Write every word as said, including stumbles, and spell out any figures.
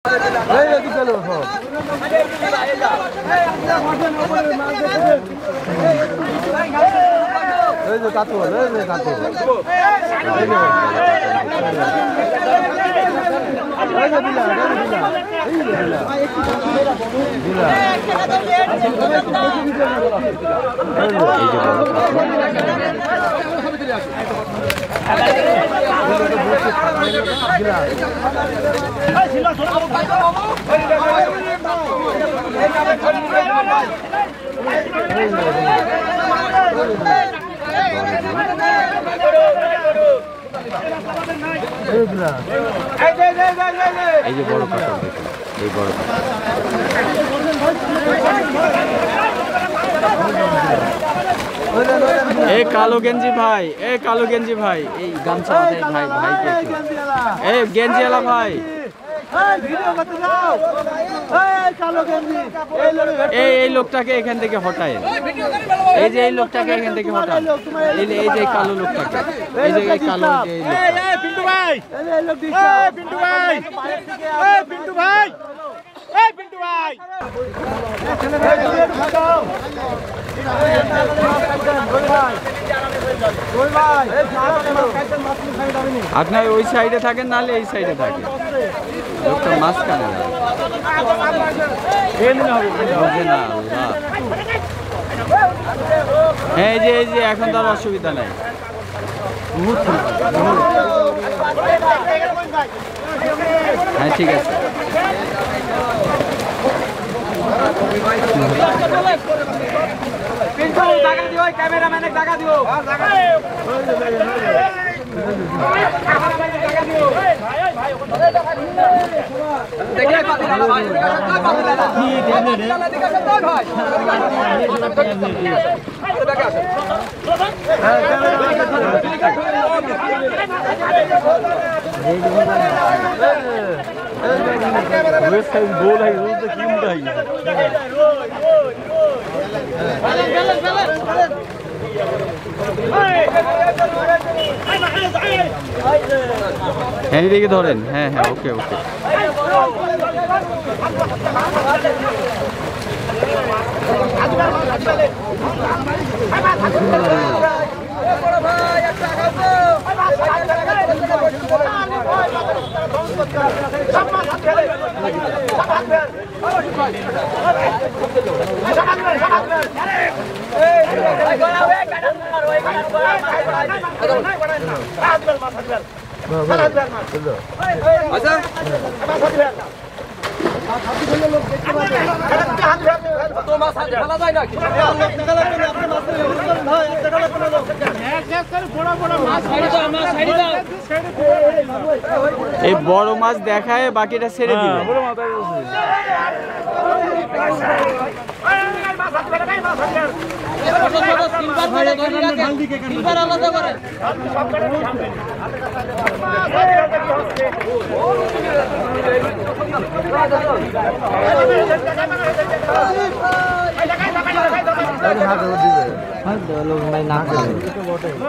এই যে বড় কাতল দেখুন, এই বড় এই কালো গেঞ্জি ভাই, এই কালো গেঞ্জি ভাই, এই গামছা ভাই ভাই এই গেঞ্জিওয়ালা ভাই, এই এই লোকটাকে এখান থেকে হটায়, এই যে এই লোকটাকে এখান থেকে হটায়, এই যে কালো লোকটাকে, এই যে কালো পিন্টু ভাই, পিন্টু ভাই, পিন্টু ভাই, পিন্টু ভাই, আপনার ওই সাইডে থাকেন, নাহলে এই সাইডে থাকেন, লোকটা মাঝখানে হ্যাঁ, এই যে এই যে এখন তো আর অসুবিধা নাই। হ্যাঁ ঠিক আছে, ক্যামেরাম্যানে টাকা দিও, गोल है रोज की उल्टा है হ্যাঁ এদিকে ধরেন, হ্যাঁ হ্যাঁ ওকে ওকে এই বড় মাছ দেখায়, বাকিটা ছেড়ে দিবে। लोग मैं ना